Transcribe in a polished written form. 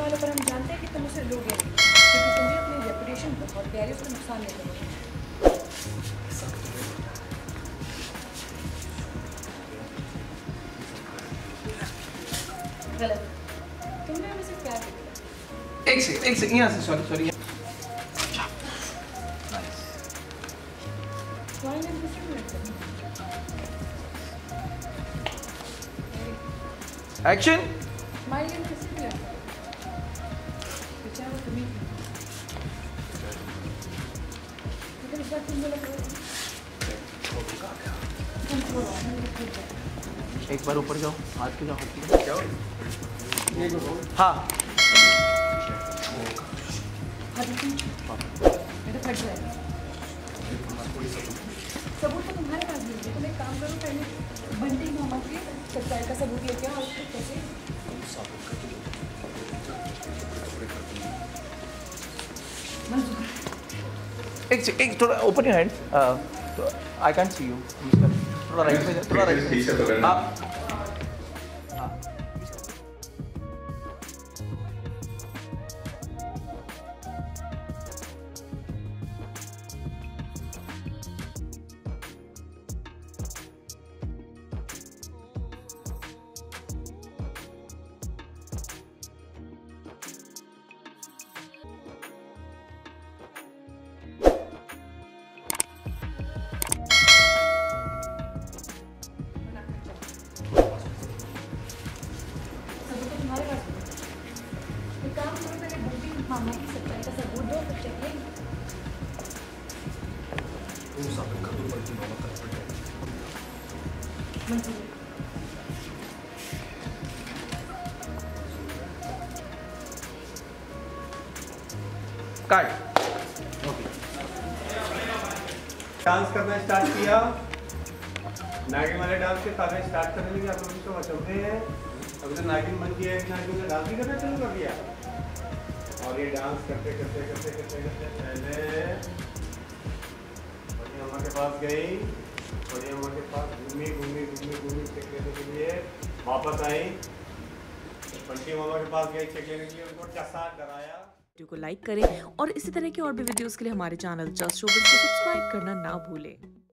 वालों पर हम जानते हैं कि तुम उसे लोगे नहीं, क्योंकि तुम्हें अपनी रेपुटेशन बहुत प्यारी, उसका नुकसान नहीं करोगे। गलत। तुमने हमें सिर्फ प्यार किया। एक सेकंड यहाँ से, सॉरी एक्शन। स्माइल इन किसी भी लड़का बेचारा वो तुम्हें लेकिन इस बार तुम बोला करो एक बार ऊपर जाओ, हाथ पे जाओ, क्या हाँ फट जाएगा। सबूत तो तुम्हारे पास भी है, तुम एक काम करो, पहले बंटी मामा के सच्चाई का सबूत लेके आओ और फिर कैसे एक थोड़ा open your hand, I can't see you, थोड़ा राइट में, थोड़ा राइट में आप। मामा की सच्चाई का सबूत दो, फिर चलिए। मंजूर। काट। डांस करना स्टार्ट किया, नागिन वाले डांस के सारे स्टार्ट करने लगे। आप लोग तो बचौते हैं, अभी तो नागिन बन गया, एक नागिन ने डांस भी करना शुरू कर दिया। और ये डांस करते करते करते करते करते पहले बड़ी अम्मा के पास गई, बड़ी अम्मा के पास घूमी घूमी घूमी घूमी चेक लेने के लिए वापस आई, बंटी मामा के पास गई चेक लेने के लिए, उनको कैसा डराया। वीडियो को लाइक करें और इसी तरह के और भी वीडियोस के लिए हमारे चैनल जस्ट शोबिज़ को सब्सक्राइब करना ना भूलें।